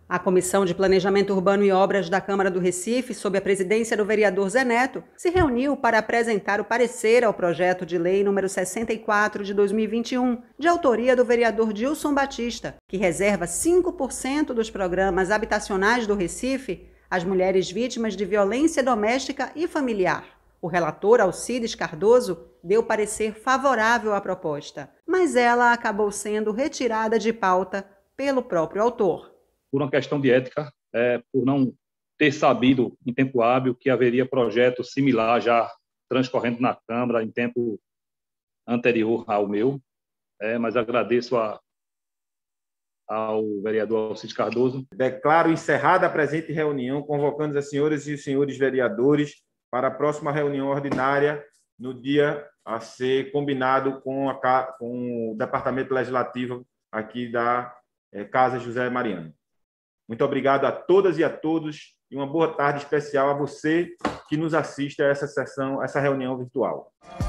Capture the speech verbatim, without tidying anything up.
A Comissão de Planejamento Urbano e Obras da Câmara do Recife, sob a presidência do vereador Zé Neto, se reuniu para apresentar o parecer ao projeto de lei número sessenta e quatro de dois mil e vinte e um, de autoria do vereador Dilson Batista, que reserva cinco por cento dos programas habitacionais do Recife às mulheres vítimas de violência doméstica e familiar. O relator Alcides Cardoso deu parecer favorável à proposta, mas ela acabou sendo retirada de pauta pelo próprio autor. Por uma questão de ética, é, por não ter sabido em tempo hábil que haveria projeto similar já transcorrendo na Câmara em tempo anterior ao meu, é, mas agradeço a, ao vereador Alcides Cardoso. Declaro encerrada a presente reunião, convocando as senhoras e os senhores vereadores para a próxima reunião ordinária no dia a ser combinado com, a, com o Departamento Legislativo aqui da é, Casa José Mariano. Muito obrigado a todas e a todos e uma boa tarde especial a você que nos assiste a essa sessão, essa reunião virtual.